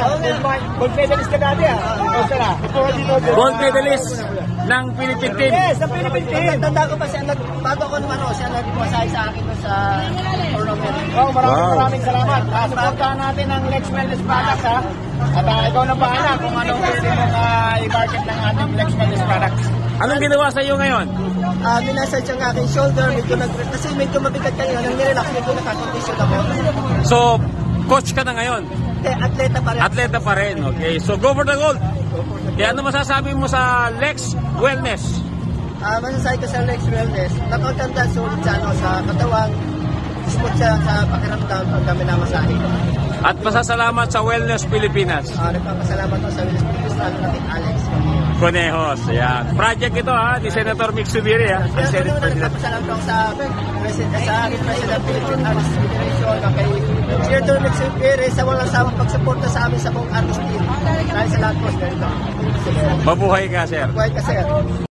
Gold medalist ka dati ah. Gold medalist ng Philippine team. Yes, sa Philippine team. Tanda ko pa siya, bago ko naman siya nagpasay sa akin sa tournament. Oh, maraming salamat. Supportahan natin ang Lex Wellness products ha. At ikaw na bahala kung anong pwede mong i-market ng ating Lex Wellness products. Anong ginawa sa iyo ngayon? Minasage ang aking shoulder, kasi medyo mabigat kayo, nang nirelax medyo nakakondisyon ako. So, coach ka na ngayon? Atleta pa rin. Atleta pa rin, okay. So, go for the gold. Kaya ano masasabi mo sa Lex Wellness? Masasabi ko sa Lex Wellness, napagtanda sulit sa katawan, smooth siya sa pakiramdam pag kami namasahe. At masasalamat sa Wellness Pilipinas. Nagpapasalamat ko sa Wellness Pilipinas, lalo natin Alex Conejos, yan. Project ito ni Senator Mick Subiri ang Senate President. Nagpapasalamat ko sa aking President Philippine Arts Federation, kay Senator Mick Subiri sa walang sawang pagsuporta sa amin sa buong artist team. Dahil sa lahat po, ganito. Mabuhay ka, sir. Mabuhay ka, sir.